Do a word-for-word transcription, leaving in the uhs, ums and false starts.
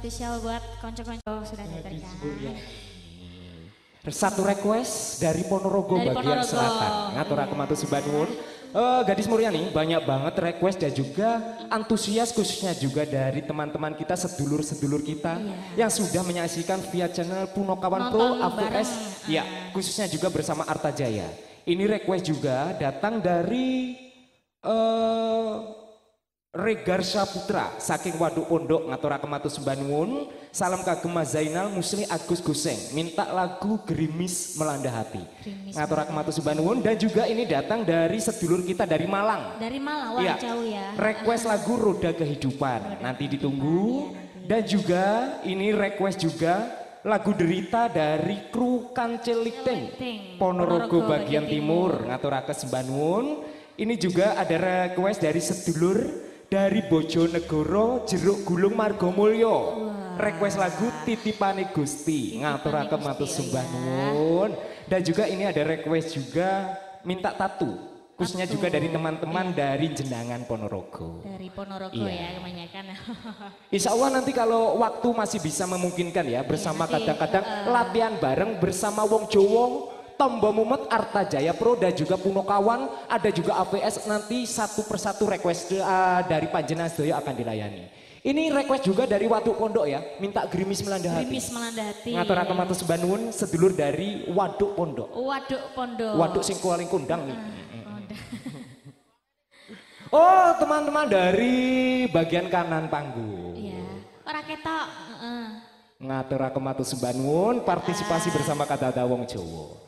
spesial buat konco-konco sudah diberikan. Satu request dari Ponorogo dari bagian Ponorogo. selatan. Ngaturaken matur sembah nuwun. Uh, gadis Muryani banyak banget request dan juga antusias khususnya juga dari teman-teman kita, sedulur-sedulur kita iya. yang sudah menyaksikan via channel Punokawan Pro A V S. Ya, khususnya juga bersama Arta Jaya. Ini request juga datang dari uh, Regar Saputra saking Waduk Pondok ngaturaken matur sembah nuwun. Salam kagem Mas Zainal Musli Agus Guseng minta lagu Gerimis Melanda Hati. Ngaturaken matur sembah nuwun dan juga ini datang dari sedulur kita dari Malang. Dari Malang, wah ya. jauh ya. Request lagu Roda Kehidupan. Roda nanti ditunggu. Ya, dan juga ini request juga lagu Derita dari kru Kancil Lighting Ponorogo bagian timur. Ngaturaken sembah nuwun. Ini juga ada request dari sedulur dari Bojonegoro Jeruk Gulung Margomulyo. Request lagu Titipane Gusti. Ngaturaken matur sembah nuwun. Dan juga ini ada request juga minta tatu. Khususnya juga dari teman-teman iya. dari Jenangan Ponorogo. Dari Ponorogo iya. ya kebanyakan. Insya Allah nanti kalau waktu masih bisa memungkinkan ya bersama kadang-kadang iya, uh, latihan bareng bersama Wong Jowo, Tombo Mumet, Arta Jaya Pro dan juga Punokawan, ada juga A V S, nanti satu persatu request uh, dari Panjenengan sedaya akan dilayani. Ini request juga dari Waduk Pondok ya, minta Gerimis Melanda Hati. Gerimis Melanda Hati. Ngaturaken matur sembah nuwun sedulur dari Waduk Pondok. Waduk Pondok. Waduk sing paling kondang nih. Oh, teman-teman dari bagian kanan panggung. Iya. Ora ketok, heeh. Ngaturaken matur sembah nuwun partisipasi uh. bersama Kadada Wong Jowo.